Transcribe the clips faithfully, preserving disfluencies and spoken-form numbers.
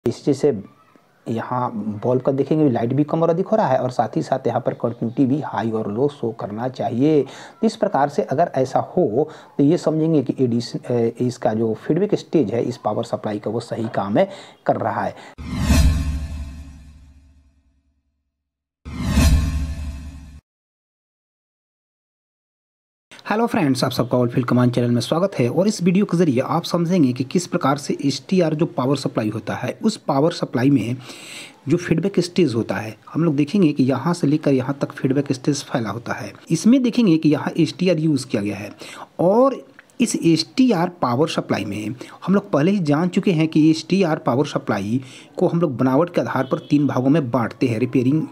इससे से यहाँ बल्ब का देखेंगे लाइट भी कम और अधिक हो रहा है और साथ ही साथ यहाँ पर कंटिन्यूटी भी हाई और लो शो करना चाहिए। तो इस प्रकार से अगर ऐसा हो तो ये समझेंगे कि एडिशन इसका जो फीडबैक स्टेज है इस पावर सप्लाई का वो सही काम है कर रहा है। हेलो फ्रेंड्स, आप सबका ऑलफील्ड कमांड चैनल में स्वागत है और इस वीडियो के जरिए आप समझेंगे कि किस प्रकार से एस टी आर जो पावर सप्लाई होता है उस पावर सप्लाई में जो फीडबैक स्टेज होता है हम लोग देखेंगे कि यहाँ से लेकर यहाँ तक फीडबैक स्टेज फैला होता है। इसमें देखेंगे कि यहाँ एस टी आर यूज़ किया गया है और इस S T R power supply में हम लोग पहले ही जान चुके हैं कि S T R power supply को हम लोग बनावट के आधार पर तीन भागों में बांटते हैं। रिपेयरिंग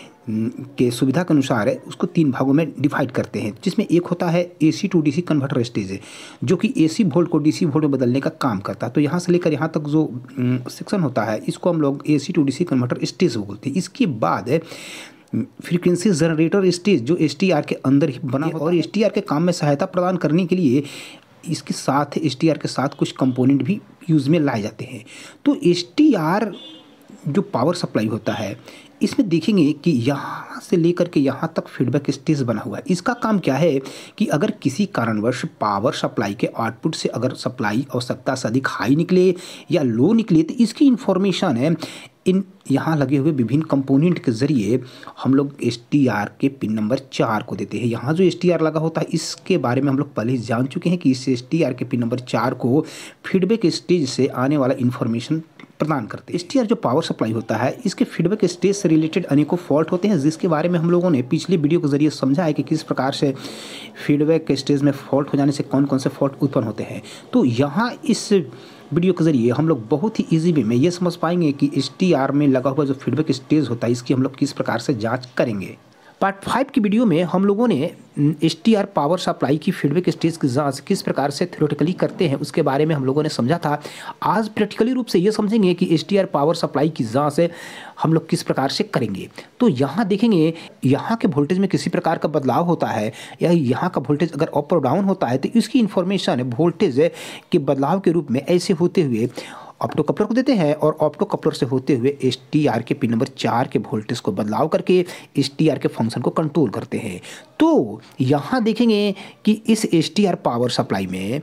के सुविधा के अनुसार उसको तीन भागों में डिवाइड करते हैं, जिसमें एक होता है AC to DC converter stage जो कि एसी वोल्ट को डीसी वोल्ट में बदलने का काम करता है। तो यहाँ से लेकर यहाँ तक जो सेक्शन होता है इसको हम लोग AC to DC converter stage बोलते हैं। इसके बाद फ्रीक्वेंसी जनरेटर स्टेज जो एस टी आर के अंदर ही बना और एस टी आर के काम में सहायता प्रदान करने के लिए इसके साथ एस टी आर के साथ कुछ कंपोनेंट भी यूज़ में लाए जाते हैं। तो एस टी आर जो पावर सप्लाई होता है इसमें देखेंगे कि यहाँ से लेकर के यहाँ तक फीडबैक स्टेज बना हुआ है। इसका काम क्या है कि अगर किसी कारणवश पावर सप्लाई के आउटपुट से अगर सप्लाई आवश्यकता से अधिक हाई निकले या लो निकले तो इसकी इंफॉर्मेशन है इन यहाँ लगे हुए विभिन्न कंपोनेंट के जरिए हम लोग एस टी आर के पिन नंबर चार को देते हैं। यहाँ जो एस टी आर लगा होता है इसके बारे में हम लोग पहले ही जान चुके हैं कि इस एस टी आर के पिन नंबर चार को फीडबैक स्टेज से आने वाला इन्फॉर्मेशन प्रदान करते हैं। एस टी आर जो पावर सप्लाई होता है इसके फीडबैक स्टेज से रिलेटेड अनेकों फॉल्ट होते हैं, जिसके बारे में हम लोगों ने पिछले वीडियो के जरिए समझा है कि किस प्रकार से फीडबैक स्टेज में फॉल्ट हो जाने से कौन कौन से फॉल्ट उत्पन्न होते हैं। तो यहाँ इस वीडियो के जरिए हम लोग बहुत ही इजी वे में ये समझ पाएंगे कि एस टी आर में लगा हुआ जो फीडबैक स्टेज होता है इसकी हम लोग किस प्रकार से जांच करेंगे। पार्ट फाइव की वीडियो में हम लोगों ने S T R power supply की फीडबैक स्टेज की जांच किस प्रकार से थ्योरेटिकली करते हैं उसके बारे में हम लोगों ने समझा था। आज प्रैक्टिकली रूप से ये समझेंगे कि S T R power supply की जांच हम लोग किस प्रकार से करेंगे। तो यहाँ देखेंगे यहाँ के वोल्टेज में किसी प्रकार का बदलाव होता है या यहाँ का वोल्टेज अगर अप और डाउन होता है तो इसकी इन्फॉर्मेशन वोल्टेज के बदलाव के रूप में ऐसे होते हुए ऑप्टो कपलर को देते हैं और ऑप्टो कपलर से होते हुए एस टी आर के पिन नंबर चार के वोल्टेज को बदलाव करके एस टी आर के फंक्शन को कंट्रोल करते हैं। तो यहाँ देखेंगे कि इस S T R power supply में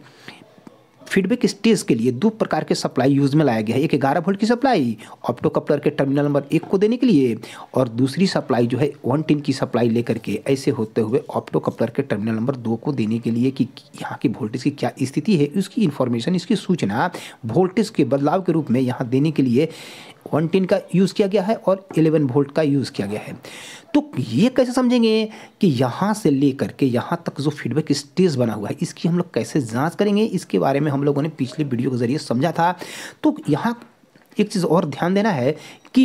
फीडबैक स्टेज के लिए दो प्रकार के सप्लाई यूज में लाया गया है। एक ग्यारह वोल्ट की सप्लाई ऑप्टो कपलर के टर्मिनल नंबर एक को देने के लिए और दूसरी सप्लाई जो है वन टेन की सप्लाई लेकर के ऐसे होते हुए ऑप्टो कपलर के टर्मिनल नंबर दो को देने के लिए कि यहाँ की वोल्टेज की क्या स्थिति है उसकी इन्फॉर्मेशन इसकी सूचना वोल्टेज के बदलाव के रूप में यहाँ देने के लिए वन टेन का यूज़ किया गया है और इलेवन वोल्ट का यूज़ किया गया है। तो ये कैसे समझेंगे कि यहाँ से लेकर के यहाँ तक जो फीडबैक स्टेज बना हुआ है इसकी हम लोग कैसे जांच करेंगे, इसके बारे में हम लोगों ने पिछले वीडियो के जरिए समझा था। तो यहाँ एक चीज़ और ध्यान देना है कि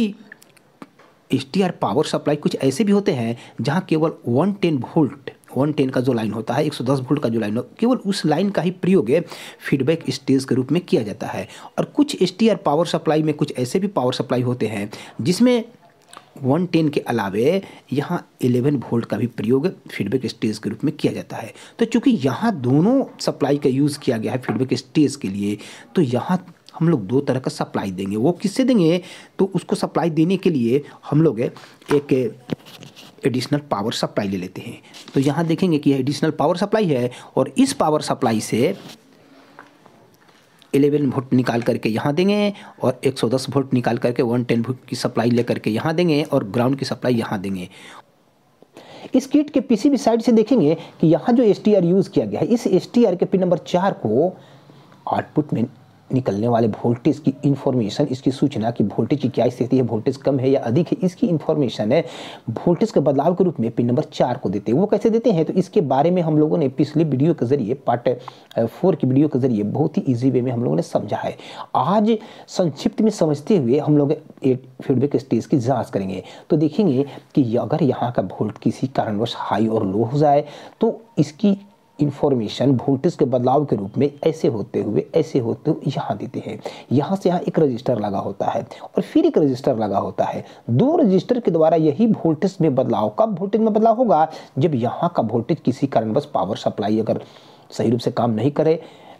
S T R power supply कुछ ऐसे भी होते हैं जहाँ केवल one ten volt one ten का जो लाइन होता है एक सौ दस वोल्ट का जो लाइन हो केवल उस लाइन का ही प्रयोग फीडबैक स्टेज के रूप में किया जाता है। और कुछ S T R power supply में कुछ ऐसे भी पावर सप्लाई होते हैं जिसमें वन टेन के अलावे यहाँ इलेवन वोल्ट का भी प्रयोग फीडबैक स्टेज के रूप में किया जाता है। तो चूंकि यहाँ दोनों सप्लाई का यूज़ किया गया है फीडबैक स्टेज के लिए तो यहाँ हम लोग दो तरह का सप्लाई देंगे। वो किससे देंगे तो उसको सप्लाई देने के लिए हम लोग एक एडिशनल पावर सप्लाई ले लेते हैं। तो यहाँ देखेंगे कि यह एडिशनल पावर सप्लाई है और इस पावर सप्लाई से इलेवन वोल्ट निकाल करके यहाँ देंगे और एक सौ दस वोल्ट निकाल करके वन टेन वोल्ट की सप्लाई लेकर के यहाँ देंगे और ग्राउंड की सप्लाई यहाँ देंगे। इस किट के पीसीबी साइड से देखेंगे कि यहाँ जो एस टी आर यूज़ किया गया है इस एस टी आर के पिन नंबर चार को आउटपुट में निकलने वाले वोल्टेज की इन्फॉर्मेशन इसकी सूचना कि वोल्टेज की क्या स्थिति है, वोल्टेज कम है या अधिक है, इसकी इन्फॉर्मेशन है वोल्टेज के बदलाव के रूप में पिन नंबर चार को देते हैं। वो कैसे देते हैं तो इसके बारे में हम लोगों ने पिछले वीडियो के जरिए पार्ट फोर की वीडियो के जरिए बहुत ही ईजी वे में हम लोगों ने समझा है। आज संक्षिप्त में समझते हुए हम लोग फीडबैक स्टेज की जाँच करेंगे। तो देखेंगे कि अगर यहाँ का वोल्ट किसी कारणवश हाई और लो हो जाए तो इसकी इन्फॉर्मेशन वोल्टेज के बदलाव के रूप में ऐसे होते हुए ऐसे होते हुए यहाँ देते हैं। यहाँ से यहाँ एक रजिस्टर लगा होता है और फिर एक रजिस्टर लगा होता है। दो रजिस्टर के द्वारा यही वोल्टेज में बदलाव कब वोल्टेज में बदलाव होगा जब यहाँ का वोल्टेज किसी कारणवश पावर सप्लाई अगर सही रूप से काम नहीं करे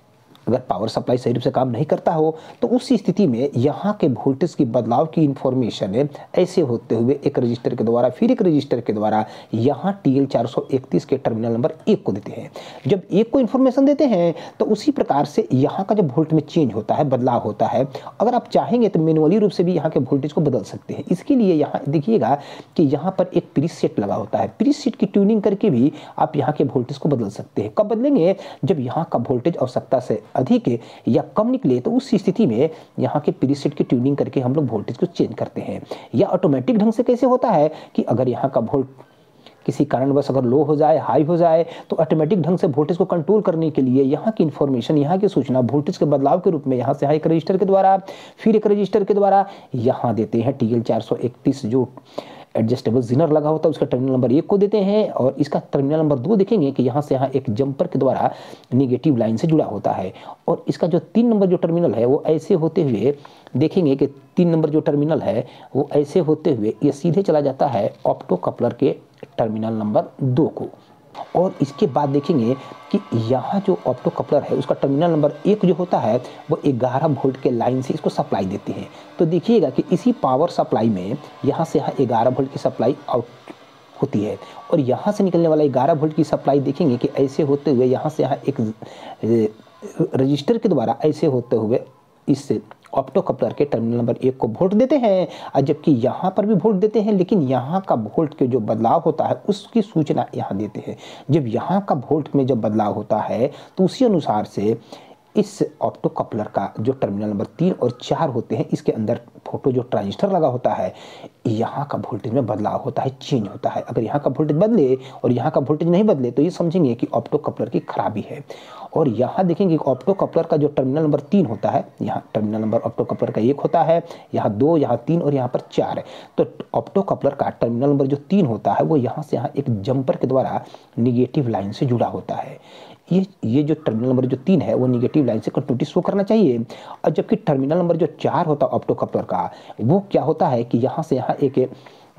अगर पावर सप्लाई सही रूप से काम नहीं करता हो तो उस स्थिति में यहाँ के वोल्टेज की बदलाव की इंफॉर्मेशन ऐसे होते हुए एक रजिस्टर के द्वारा फिर एक रजिस्टर के द्वारा यहाँ टी एल चार सौ इकतीस के टर्मिनल नंबर एक को देते हैं। जब एक को इन्फॉर्मेशन देते हैं तो उसी प्रकार से यहाँ का जब वोल्ट में चेंज होता है, बदलाव होता है, अगर आप चाहेंगे तो मैनुअली रूप से भी यहाँ के वोल्टेज को बदल सकते हैं। इसके लिए यहाँ देखिएगा कि यहाँ पर एक प्रीसेट लगा होता है, प्रीसेट की ट्यूनिंग करके भी आप यहाँ के वोल्टेज को बदल सकते हैं। कब बदलेंगे? जब यहाँ का वोल्टेज आवश्यकता से अधिक या कम निकले तो उस स्थिति में यहाँ के प्रीसेट की ट्यूनिंग करके हम लोग वोल्टेज को चेंज करते हैं। या ऑटोमेटिक ढंग से कैसे होता है कि अगर यहाँ का वोल्ट किसी कारणवश अगर लो हो जाए, हाई हो जाए, तो ऑटोमेटिक ढंग से वोल्टेज को कंट्रोल करने के लिए यहाँ की इन्फॉर्मेशन, यहाँ की सूचना वोल्टेज के बदलाव के रूप में यहाँ से यहाँ एक रजिस्टर के द्वारा फिर एक रजिस्टर के द्वारा यहाँ देते हैं। टी एल चार सौ इकतीस जो एडजस्टेबल जिनर लगा होता है उसका टर्मिनल नंबर एक को देते हैं और इसका टर्मिनल नंबर दो देखेंगे कि यहाँ से यहाँ एक जंपर के द्वारा निगेटिव लाइन से जुड़ा होता है। और इसका जो तीन नंबर जो टर्मिनल है वो ऐसे होते हुए देखेंगे कि तीन नंबर जो टर्मिनल है वो ऐसे होते हुए ये सीधे चला जाता है ऑप्टो कपलर के टर्मिनल नंबर दो को। और इसके बाद देखेंगे कि यहाँ जो ऑप्टो कपलर है उसका टर्मिनल नंबर एक जो होता है वो ग्यारह वोल्ट के लाइन से इसको सप्लाई देती है। तो देखिएगा कि इसी पावर सप्लाई में यहाँ से यहाँ ग्यारह वोल्ट की सप्लाई आउट होती है और यहाँ से निकलने वाला ग्यारह वोल्ट की सप्लाई देखेंगे कि ऐसे होते हुए यहाँ से यहाँ एक रजिस्टर के द्वारा ऐसे होते हुए इस ऑप्टो कपलर के टर्मिनल नंबर एक को वोल्ट देते हैं और जबकि यहाँ पर भी वोल्ट देते हैं, लेकिन यहाँ का वोल्ट के जो बदलाव होता है उसकी सूचना यहाँ देते हैं। जब यहाँ का वोल्ट में जब बदलाव होता है तो उसी अनुसार से इस ऑप्टो कपलर का जो टर्मिनल नंबर तीन और चार होते हैं इसके अंदर फोटो जो ट्रांजिस्टर लगा होता है यहाँ का वोल्टेज में बदलाव होता है, चेंज होता है। अगर यहाँ का वोल्टेज बदले और यहाँ का वोल्टेज नहीं बदले तो ये समझेंगे कि ऑप्टो कपलर की खराबी है। और यहाँ देखेंगे ऑप्टो कपलर का जो टर्मिनल नंबर तीन होता है, यहाँ टर्मिनल नंबर ऑप्टो कपलर का एक होता है, यहाँ दो, यहाँ तीन और यहाँ पर चार है। तो ऑप्टो कपलर का टर्मिनल नंबर जो तीन होता है वो यहाँ से यहाँ एक जंपर के द्वारा निगेटिव लाइन से जुड़ा होता है। ये ये जो टर्मिनल नंबर जो तीन है वो निगेटिव लाइन से कंटिन्यूटी शो करना चाहिए। और जबकि टर्मिनल नंबर जो चार होता है ऑप्टो कपलर का वो क्या होता है कि यहाँ से यहाँ एक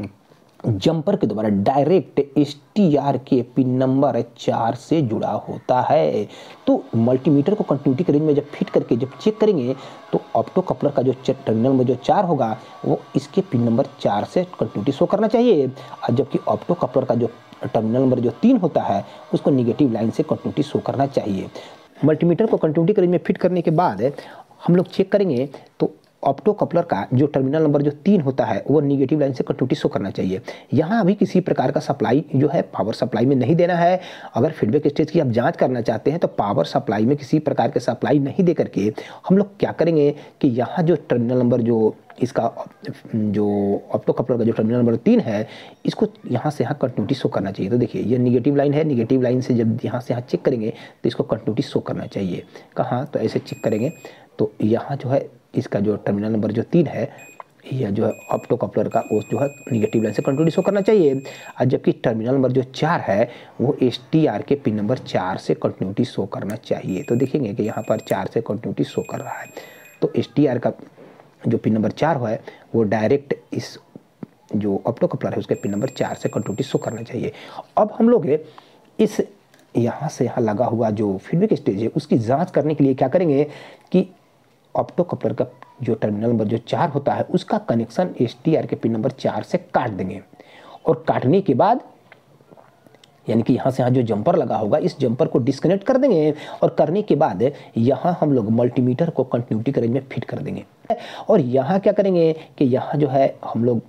जंपर के द्वारा डायरेक्ट एस टी आर के पिन नंबर चार से जुड़ा होता है। तो मल्टीमीटर को कंटिन्यूटी के रेंज में जब फिट करके जब चेक करेंगे तो ऑप्टो कपलर का जो टर्मिनल नंबर जो चार होगा वो इसके पिन नंबर चार से कंटिन्यूटी शो करना चाहिए। और जबकि ऑप्टो कपलर का जो टर्मिनल नंबर जो तीन होता है उसको निगेटिव लाइन से कंटिन्यूटी शो करना चाहिए। मल्टीमीटर को कंटिन्यूटी के रेंज में फिट करने के बाद हम लोग चेक करेंगे तो ऑप्टो कपलर का जो टर्मिनल नंबर जो तीन होता है वो निगेटिव लाइन से कंटिन्यूटी शो करना चाहिए। यहाँ अभी किसी प्रकार का सप्लाई जो है पावर सप्लाई में नहीं देना है। अगर फीडबैक स्टेज की आप जांच करना चाहते हैं तो पावर सप्लाई में किसी प्रकार के सप्लाई नहीं दे करके हम लोग क्या करेंगे कि यहाँ जो टर्मिनल नंबर जो इसका जो ऑप्टो कपलर का जो टर्मिनल नंबर तीन है इसको यहाँ से यहाँ कंटिन्यूटी शो करना चाहिए। तो देखिए ये निगेटिव लाइन है, निगेटिव लाइन से जब यहाँ से यहाँ चेक करेंगे तो इसको कंटिन्यूटी शो करना चाहिए। कहाँ? तो ऐसे चेक करेंगे तो यहाँ जो है इसका जो टर्मिनल नंबर जो तीन है या जो है ऑप्टो कपलर का वो जो है निगेटिव लाइन से कंटिन्यूटी शो करना चाहिए। और जबकि टर्मिनल नंबर जो चार है वो एस टी आर के पिन नंबर चार से कंटिन्यूटी शो करना चाहिए। तो देखेंगे कि यहाँ पर चार से कंटिन्यूटी शो कर रहा है। तो एस टी आर का जो पिन नंबर चार है वो डायरेक्ट इस जो ऑप्टो कपलर है उसके पिन नंबर चार से कंटिन्यूटी शो करना चाहिए। अब हम लोग इस यहाँ से यहाँ लगा हुआ जो फीडबैक स्टेज है उसकी जाँच करने के लिए क्या करेंगे कि ऑप्टो कपलर का जो टर्मिनल नंबर जो चार होता है उसका कनेक्शन एस टी आर के पिन नंबर चार से काट देंगे। और काटने के बाद यानी कि यहाँ से यहाँ जो जंपर लगा होगा इस जंपर को डिस्कनेक्ट कर देंगे और करने के बाद यहाँ हम लोग मल्टीमीटर को कंटिन्यूटी के रेंज में फिट कर देंगे। और यहाँ क्या करेंगे कि यहाँ जो है हम लोग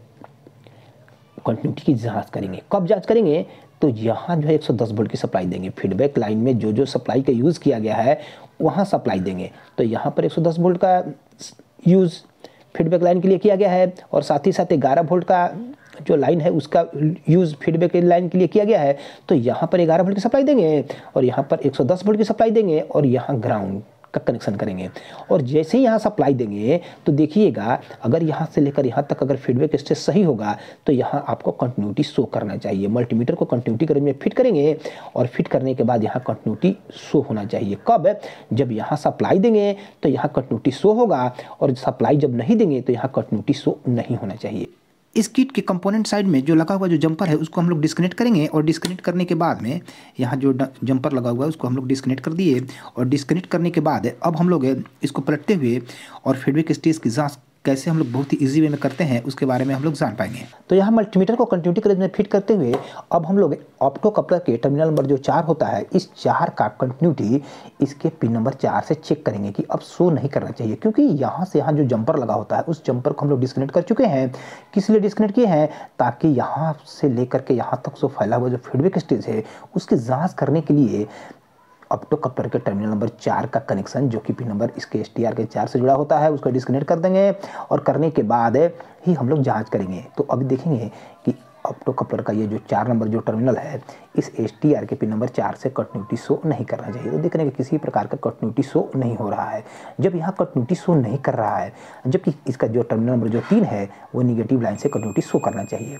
कंटिन्यूटी की जाँच करेंगे। कब जाँच करेंगे? तो यहाँ जो है एक सौ दस वोल्ट की सप्लाई देंगे। फीडबैक लाइन में जो जो सप्लाई का यूज़ किया गया है वहाँ सप्लाई देंगे। तो यहाँ पर एक सौ दस वोल्ट का यूज़ फीडबैक लाइन के लिए किया गया है और साथ ही साथ ग्यारह वोल्ट का जो लाइन है उसका यूज़ फीडबैक लाइन के लिए किया गया है। तो यहाँ पर ग्यारह वोल्ट की सप्लाई देंगे और यहाँ पर एक सौ दस वोल्ट की सप्लाई देंगे और यहाँ ग्राउंड का कनेक्शन करेंगे। और जैसे ही यहाँ सप्लाई देंगे तो देखिएगा अगर यहाँ से लेकर यहाँ तक अगर फीडबैक स्टेज सही होगा तो यहाँ आपको कंटिन्यूटी शो करना चाहिए। मल्टीमीटर को कंटिन्यूटी के रेंज में फिट करेंगे और फिट करने के बाद यहाँ कंटिन्यूटी शो होना चाहिए। कब? जब यहाँ सप्लाई देंगे तो यहाँ कंटिन्यूटी शो होगा और सप्लाई जब नहीं देंगे तो यहाँ कंटिन्यूटी शो नहीं होना चाहिए। इस किट के कंपोनेंट साइड में जो लगा हुआ जो जंपर है उसको हम लोग डिस्कनेक्ट करेंगे और डिस्कनेक्ट करने के बाद में यहाँ जो जंपर लगा हुआ है उसको हम लोग डिस्कनेक्ट कर दिए और डिस्कनेक्ट करने के बाद अब हम लोग इसको पलटते हुए और फीडबैक स्टेज की जांच कैसे हम लोग बहुत ही इजी वे में करते हैं उसके बारे में हम लोग जान पाएंगे। तो यहाँ मल्टीमीटर को कंटिन्यूटी कलेक्टर में फिट करते हुए अब हम लोग ऑप्टो कपलर के टर्मिनल नंबर जो चार होता है इस चार का कंटिन्यूटी इसके पिन नंबर चार से चेक करेंगे कि अब शो नहीं करना चाहिए, क्योंकि यहाँ से यहाँ जो जंपर लगा होता है उस जंपर को हम लोग डिस्कनेक्ट कर चुके हैं। किस लिए डिस्कनेक्ट किए हैं? ताकि यहाँ से लेकर के यहाँ तक जो फैला हुआ जो फीडबैक स्टेज है उसकी जाँच करने के लिए ऑप्टो कपलर के टर्मिनल नंबर चार का कनेक्शन जो कि पिन नंबर इसके एस टी आर के चार से जुड़ा होता है उसको डिस्कनेक्ट कर देंगे और करने के बाद ही हम लोग जांच करेंगे। तो अभी देखेंगे कि ऑप्टो कपलर का ये जो चार नंबर जो टर्मिनल है इस एस टी आर के पिन नंबर चार से कंटिन्यूटी शो नहीं करना चाहिए। तो देख रहे हैं कि किसी प्रकार का कंटिन्यूटी शो नहीं हो रहा है। जब यहाँ कंटिन्यूटी शो नहीं कर रहा है, जबकि इसका जो टर्मिनल नंबर जो तीन है वो निगेटिव लाइन से कंटिन्यूटी शो करना चाहिए,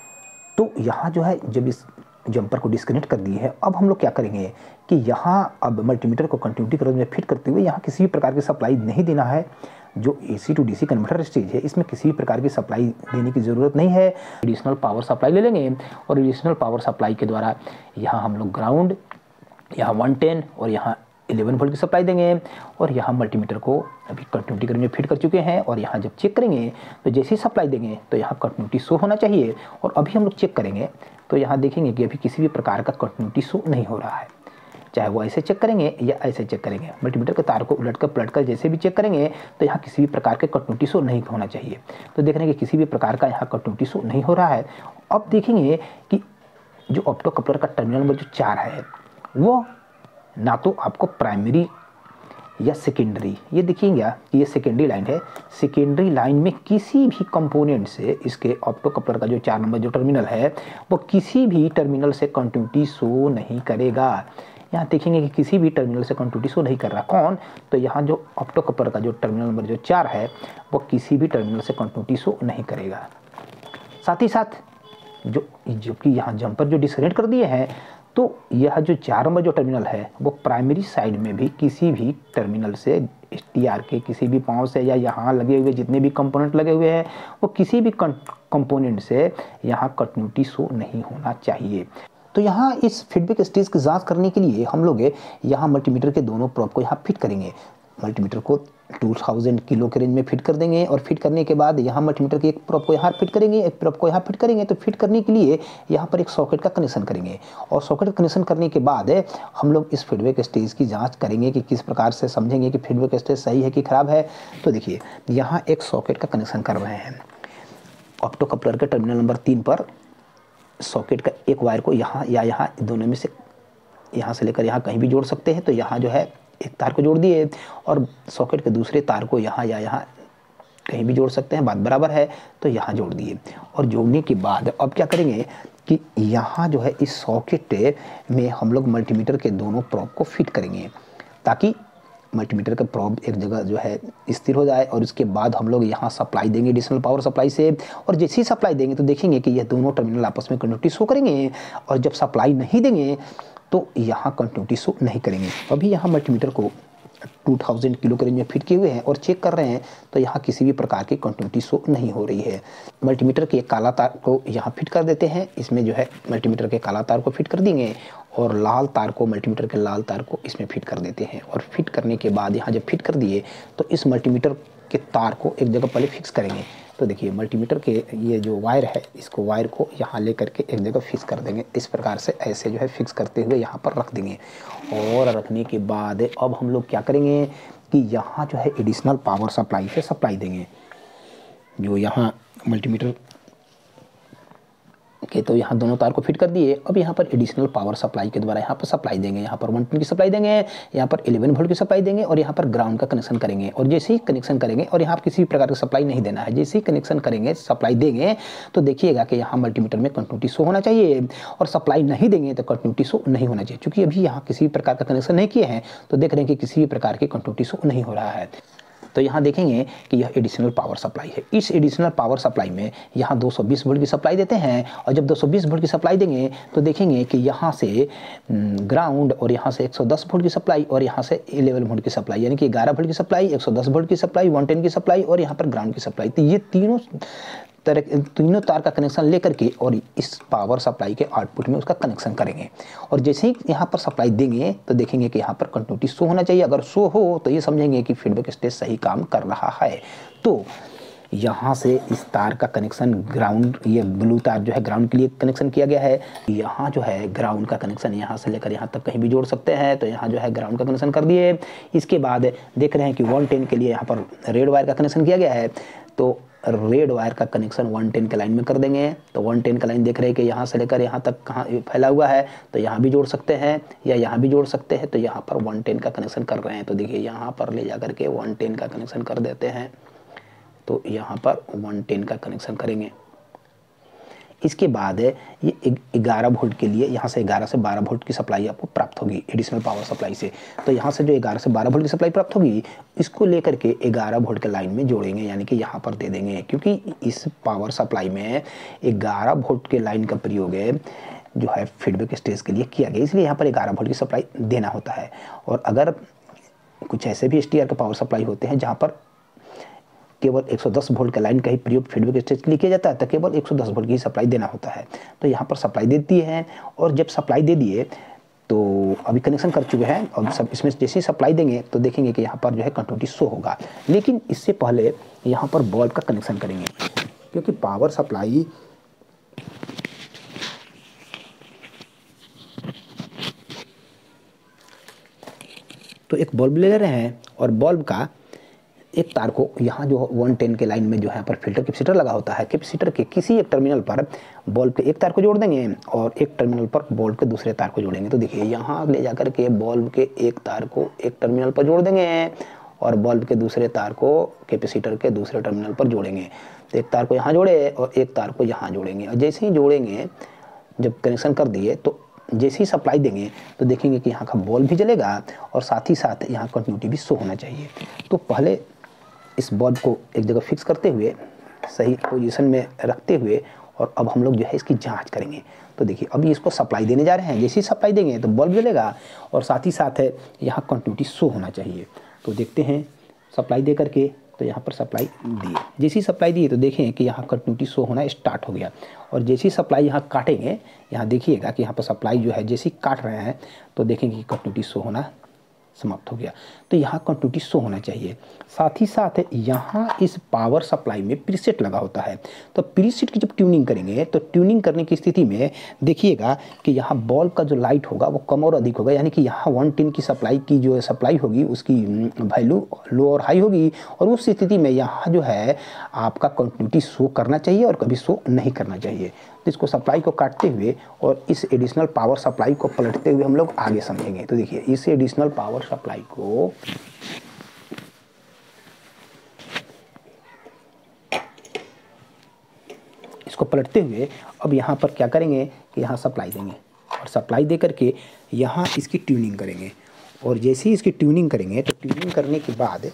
तो यहाँ जो है जब इस जंपर को डिस्कनेक्ट कर दिए है अब हम लोग क्या करेंगे कि यहाँ अब मल्टीमीटर को कंटिन्यूटी कलेक्टर में फिट करते हुए यहाँ किसी भी प्रकार की सप्लाई नहीं देना है। जो AC to DC converter stage है इसमें किसी भी प्रकार की सप्लाई देने की ज़रूरत नहीं है। एडिशनल पावर सप्लाई ले लेंगे और एडिशनल पावर सप्लाई के द्वारा यहाँ हम लोग ग्राउंड, यहाँ वन टेन और यहाँ इलेवन वोल्ट की सप्लाई देंगे और यहाँ मल्टीमीटर को अभी कंटिन्यूटी कलेक्टर में फिट कर चुके हैं और यहाँ जब चेक करेंगे तो जैसे ही सप्लाई देंगे तो यहाँ कंटिन्यूटी शो होना चाहिए। और अभी हम लोग चेक करेंगे तो यहाँ देखेंगे कि अभी किसी भी प्रकार का कंटिन्यूटी शो नहीं हो रहा है, चाहे वो ऐसे चेक करेंगे या ऐसे चेक करेंगे। मल्टीमीटर के तार को उलट कर पलट कर जैसे भी चेक करेंगे तो यहाँ किसी भी प्रकार के कंटिन्यूटी शो नहीं होना चाहिए। तो देख रहे हैं कि किसी भी प्रकार का यहाँ कंटिन्यूटी शो नहीं हो रहा है। अब देखेंगे कि जो ऑप्टो कपलर का टर्मिनल नंबर जो चार है वो ना तो आपको प्राइमरी या सेकेंडरी, ये देखिएगा कि ये सेकेंडरी लाइन है, सेकेंडरी लाइन में किसी भी कंपोनेंट से इसके ऑप्टो कपलर का जो चार नंबर जो टर्मिनल है वो किसी भी टर्मिनल से कंटिन्यूटी शो नहीं करेगा। यहाँ देखेंगे कि किसी भी टर्मिनल से कंटिन्यूटी शो नहीं कर रहा। कौन? तो यहाँ जो ऑप्टो कपलर का जो टर्मिनल नंबर जो चार है वो किसी भी टर्मिनल से कंटिन्यूटी शो नहीं करेगा। साथ ही साथ जो जबकि यहाँ जंपर जो डिस्कनेक्ट कर दिए हैं तो यह जो चार नंबर जो टर्मिनल है वो प्राइमरी साइड में भी किसी भी टर्मिनल से एस टी आर के किसी भी पाँव से या यहाँ लगे हुए जितने भी कंपोनेंट लगे हुए हैं वो किसी भी कंपोनेंट से यहाँ कंटिन्यूटी शो नहीं होना चाहिए। तो यहाँ इस फीडबैक स्टेज की जांच करने के लिए हम लोग यहाँ मल्टीमीटर के दोनों प्रोब को यहाँ फिट करेंगे। मल्टीमीटर को दो हज़ार किलो के रेंज में फिट कर देंगे और फिट करने के बाद यहाँ मल्टीमीटर के एक प्रोब को यहाँ फिट करेंगे, एक प्रोब को यहाँ फिट करेंगे। तो फिट करने के लिए यहाँ पर एक सॉकेट का कनेक्शन करेंगे और सॉकेट का कनेक्शन करने के बाद हम लोग इस फीडबैक स्टेज की जांच करेंगे कि किस प्रकार से समझेंगे कि फीडबैक स्टेज सही है कि खराब है। तो देखिए यहाँ एक सॉकेट का कनेक्शन कर रहे हैं। ऑप्टो कपलर के टर्मिनल नंबर तीन पर सॉकेट का एक वायर को यहाँ या यहाँ दोनों में से यहाँ से लेकर यहाँ कहीं भी जोड़ सकते हैं। तो यहाँ जो है एक तार को जोड़ दिए और सॉकेट के दूसरे तार को यहाँ या यहाँ कहीं भी जोड़ सकते हैं, बात बराबर है। तो यहाँ जोड़ दिए और जोड़ने के बाद अब क्या करेंगे कि यहाँ जो है इस सॉकेट में हम लोग मल्टीमीटर के दोनों प्रोब को फिट करेंगे ताकि मल्टीमीटर का प्रोब एक जगह जो है स्थिर हो जाए। और उसके बाद हम लोग यहाँ सप्लाई देंगे एडिशनल पावर सप्लाई से और जैसे ही सप्लाई देंगे तो देखेंगे कि यह दोनों टर्मिनल आपस में कंटिन्यूटी शो करेंगे और जब सप्लाई नहीं देंगे तो यहाँ कंटिन्यूटी शो नहीं करेंगे। अभी यहाँ मल्टीमीटर को दो हज़ार किलो के रेंज में फिट किए हुए हैं और चेक कर रहे हैं तो यहाँ किसी भी प्रकार की कंटिन्यूटी शो नहीं हो रही है। मल्टीमीटर के काला तार को यहाँ फिट कर देते हैं, इसमें जो है मल्टीमीटर के काला तार को फिट कर देंगे और लाल तार को मल्टीमीटर के लाल तार को इसमें फिट कर देते हैं। और फिट करने के बाद यहाँ जब फिट कर दिए तो इस मल्टीमीटर के तार को एक जगह पहले फिक्स करेंगे। तो देखिए मल्टीमीटर के ये जो वायर है इसको वायर को यहाँ ले करके एक जगह फिक्स कर देंगे। इस प्रकार से ऐसे जो है फिक्स करते हुए यहाँ पर रख देंगे। और रखने के बाद अब हम लोग क्या करेंगे कि यहाँ जो है एडिशनल पावर सप्लाई से सप्लाई देंगे। जो यहाँ मल्टीमीटर के तो यहाँ दोनों तार को फिट कर दिए। अब यहाँ पर एडिशनल पावर सप्लाई के द्वारा यहाँ पर सप्लाई देंगे। यहाँ पर वन टेन की सप्लाई देंगे, यहाँ पर इलेवन वोल्ट की सप्लाई देंगे और यहाँ पर ग्राउंड का कनेक्शन करेंगे। और जैसे ही कनेक्शन करेंगे और यहाँ पर किसी भी प्रकार की सप्लाई नहीं देना है, जैसे ही कनेक्शन करेंगे सप्लाई देंगे तो देखिएगा कि यहाँ मल्टीमीटर में कंटिन्यूटी शो होना चाहिए और सप्लाई नहीं देंगे तो कंटिन्यूटी शो नहीं होना चाहिए। क्योंकि अभी यहाँ किसी भी प्रकार का कनेक्शन नहीं किए हैं तो देख रहे हैं कि किसी भी प्रकार की कंटिन्यूटी शो नहीं हो रहा है। तो यहाँ देखेंगे कि यह एडिशनल पावर सप्लाई है। इस एडिशनल पावर सप्लाई में यहाँ दो सौ बीस वोल्ट की सप्लाई देते हैं और जब दो सौ बीस वोल्ट की सप्लाई देंगे तो देखेंगे कि यहाँ से ग्राउंड और यहाँ से एक सौ दस वोल्ट की सप्लाई और यहाँ से इलेवन वोल्ट की सप्लाई, यानी कि ग्यारह वोल्ट की सप्लाई, एक सौ दस वोल्ट की सप्लाई, वन टेन की सप्लाई और यहाँ पर ग्राउंड की सप्लाई। तो ये तीनों तरह तीनों तार का कनेक्शन लेकर के और इस पावर सप्लाई के आउटपुट में उसका कनेक्शन करेंगे। और जैसे ही यहाँ पर सप्लाई देंगे तो देखेंगे कि यहाँ पर कंटिन्यूटी शो होना चाहिए। अगर शो हो तो ये समझेंगे कि फीडबैक स्टेज सही काम कर रहा है। तो यहाँ से इस तार का कनेक्शन ग्राउंड, ये ब्लू तार जो है ग्राउंड के लिए कनेक्शन किया गया है। यहाँ जो है ग्राउंड का कनेक्शन यहाँ से लेकर यहाँ तक कहीं भी जोड़ सकते हैं, तो यहाँ जो है ग्राउंड का कनेक्शन कर दिए। इसके बाद देख रहे हैं कि वन टेन के लिए यहाँ पर रेड वायर का कनेक्शन किया गया है, तो रेड वायर का कनेक्शन वन टेन के लाइन में कर देंगे। तो वन टेन का लाइन देख रहे हैं कि यहाँ से लेकर यहाँ तक कहाँ फैला हुआ है, तो यहाँ भी जोड़ सकते हैं या यहाँ भी जोड़ सकते हैं। तो यहाँ पर वन टेन का कनेक्शन कर रहे हैं, तो देखिए यहाँ पर ले जा करके वन टेन का कनेक्शन कर देते हैं। तो यहाँ पर वन टेन का कनेक्शन करेंगे। इसके बाद ये ग्यारह वोल्ट के लिए यहाँ से ग्यारह से बारह वोल्ट की सप्लाई आपको प्राप्त होगी एडिशनल पावर सप्लाई से। तो यहाँ से जो ग्यारह से बारह वोल्ट की सप्लाई प्राप्त होगी, इसको लेकर के ग्यारह वोल्ट के लाइन में जोड़ेंगे, यानी कि यहाँ पर दे देंगे। क्योंकि इस पावर सप्लाई में ग्यारह वोल्ट के लाइन का प्रयोग है जो है फीडबैक स्टेज के लिए किया गया, इसलिए यहाँ पर ग्यारह वोल्ट की सप्लाई देना होता है। और अगर कुछ ऐसे भी एस टी आर के पावर सप्लाई होते हैं जहाँ पर केवल एक सौ दस वोल्ट का लाइन का ही प्रयोग फीडबैक स्टेज के लिए किया जाता है, तो केवल एक सौ दस वोल्ट की सप्लाई देना होता है। तो यहाँ पर सप्लाई देती है, और जब सप्लाई दे दिए तो अभी कनेक्शन कर चुके हैं, और सब इसमें जैसे ही सप्लाई देंगे तो देखेंगे कि यहाँ पर जो है कंटिन्यूटी शो होगा। लेकिन इससे पहले यहाँ पर बल्ब का कनेक्शन करेंगे, क्योंकि पावर सप्लाई तो एक बल्ब ले रहे हैं, और बल्ब का एक तार को यहाँ जो वन टेन के लाइन में जो है पर फिल्टर कैपेसिटर लगा होता है, कैपेसिटर के किसी एक टर्मिनल पर बल्ब के एक तार को जोड़ देंगे और एक टर्मिनल पर बल्ब के दूसरे तार को जोड़ेंगे। तो देखिए यहाँ ले जाकर के बल्ब के एक तार को एक टर्मिनल पर जोड़ देंगे और बल्ब के दूसरे तार को कैपेसिटर के दूसरे टर्मिनल पर जोड़ेंगे। तो एक तार को यहाँ जोड़े और एक तार को यहाँ जोड़ेंगे, और जैसे ही जोड़ेंगे, जब कनेक्शन कर दिए तो जैसे ही सप्लाई देंगे तो देखेंगे कि यहाँ का बल्ब भी जलेगा और साथ ही साथ यहाँ कंटिन्यूटी भी शो होना चाहिए। तो पहले इस बल्ब को एक जगह फिक्स करते हुए सही पोजीशन में रखते हुए और अब हम लोग जो है इसकी जांच करेंगे। तो देखिए अभी इसको सप्लाई देने जा रहे हैं, जैसे ही सप्लाई देंगे तो बल्ब जलेगा और साथ ही साथ है यहाँ कंटिन्यूटी शो होना चाहिए। तो देखते हैं सप्लाई दे करके, तो यहाँ पर सप्लाई दिए, जैसी सप्लाई दी तो देखें कि यहाँ कंटिन्यूटी शो होना स्टार्ट हो गया। और जैसी सप्लाई यहाँ काटेंगे, यहाँ देखिएगा कि यहाँ पर सप्लाई जो है जैसी काट रहे हैं तो देखेंगे कि कंटिन्यूटी शो होना समाप्त हो गया। तो यहाँ कंटिन्यूटी शो होना चाहिए। साथ ही साथ यहाँ इस पावर सप्लाई में प्रीसेट लगा होता है, तो प्रीसेट की जब ट्यूनिंग करेंगे तो ट्यूनिंग करने की स्थिति में देखिएगा कि यहाँ बल्ब का जो लाइट होगा वो कम और अधिक होगा, यानी कि यहाँ वन टेन की सप्लाई की जो सप्लाई होगी उसकी वैल्यू लो और हाई होगी, और उस स्थिति में यहाँ जो है आपका कंटिन्यूटी शो करना चाहिए और कभी शो नहीं करना चाहिए। तो इसको सप्लाई को काटते हुए और इस एडिशनल पावर सप्लाई को पलटते हुए हम लोग आगे समझेंगे। तो देखिए इस एडिशनल पावर सप्लाई को इसको पलटते हुए अब यहाँ पर क्या करेंगे कि यहाँ सप्लाई देंगे और सप्लाई दे करके यहाँ इसकी ट्यूनिंग करेंगे। और जैसे ही इसकी ट्यूनिंग करेंगे तो ट्यूनिंग करने के बाद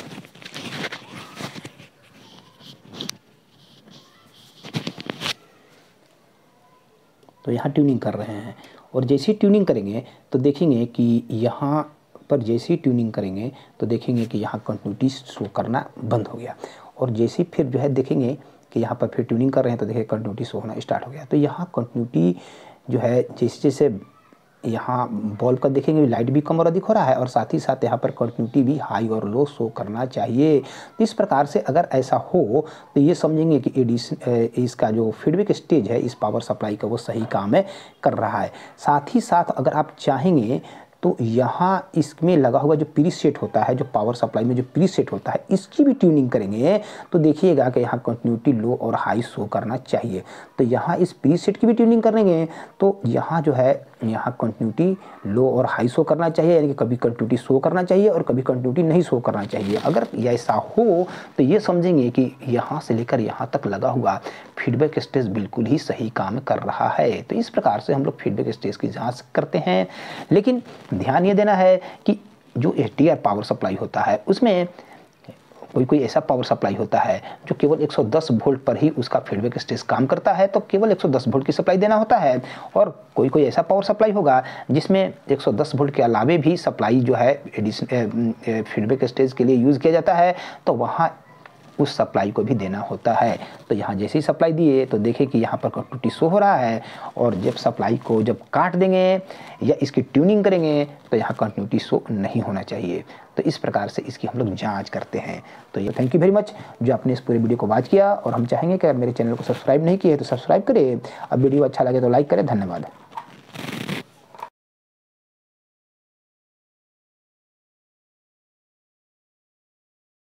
तो यहाँ ट्यूनिंग कर रहे हैं, और जैसे ही ट्यूनिंग करेंगे तो देखेंगे कि यहाँ पर जैसे ही ट्यूनिंग करेंगे तो देखेंगे कि यहाँ कंटिन्यूटी शो करना बंद हो गया। और जैसे फिर जो है देखेंगे कि यहाँ पर फिर ट्यूनिंग कर रहे हैं तो देखिए कंटिन्यूटी शो होना स्टार्ट हो गया। तो यहाँ कंटिन्यूटी जो है जैसे जैसे यहाँ बल्ब का देखेंगे लाइट भी कम और अधिक हो रहा है, और साथ ही साथ यहाँ पर कंटिन्यूटी भी हाई और लो शो करना चाहिए। तो इस प्रकार से अगर ऐसा हो तो ये समझेंगे कि एडिशन इसका जो फीडबैक स्टेज है इस पावर सप्लाई का वो सही काम है कर रहा है। साथ ही साथ अगर आप चाहेंगे तो यहाँ इसमें लगा हुआ जो प्रीसेट होता है, जो पावर सप्लाई में जो प्रीसेट होता है, इसकी भी ट्यूनिंग करेंगे तो देखिएगा कि यहाँ कंटिन्यूटी लो और हाई शो करना चाहिए। तो यहाँ इस प्रीसेट की भी ट्यूनिंग करेंगे तो यहाँ जो है यहाँ कंटिन्यूटी लो और हाई शो करना चाहिए, यानी कि कभी कंटिन्यूटी शो करना चाहिए और कभी कंटिन्यूटी नहीं शो करना चाहिए। अगर ऐसा हो तो ये समझेंगे कि यहाँ से लेकर यहाँ तक लगा हुआ फीडबैक स्टेज बिल्कुल ही सही काम कर रहा है। तो इस प्रकार से हम लोग फीडबैक स्टेज की जांच करते हैं। लेकिन ध्यान ये देना है कि जो S T R power supply होता है उसमें कोई कोई ऐसा पावर सप्लाई होता है जो केवल एक सौ दस वोल्ट पर ही उसका फीडबैक स्टेज काम करता है, तो केवल एक सौ दस वोल्ट की सप्लाई देना होता है। और कोई कोई ऐसा पावर सप्लाई होगा जिसमें एक सौ दस वोल्ट के अलावे भी सप्लाई जो है फीडबैक स्टेज के लिए यूज़ किया जाता है, तो वहाँ उस सप्लाई को भी देना होता है। तो यहाँ जैसे ही सप्लाई दिए तो देखें कि यहाँ पर कंटिन्यूटी शो हो रहा है, और जब सप्लाई को जब काट देंगे या इसकी ट्यूनिंग करेंगे तो यहाँ कंटिन्यूटी शो नहीं होना चाहिए। तो इस प्रकार से इसकी हम लोग जांच करते हैं। तो ये थैंक यू वेरी मच जो आपने इस पूरे वीडियो को वॉच किया, और हम चाहेंगे कि अगर मेरे चैनल को सब्सक्राइब नहीं किया है तो सब्सक्राइब करें। अब वीडियो अच्छा लगे तो लाइक करें। धन्यवाद।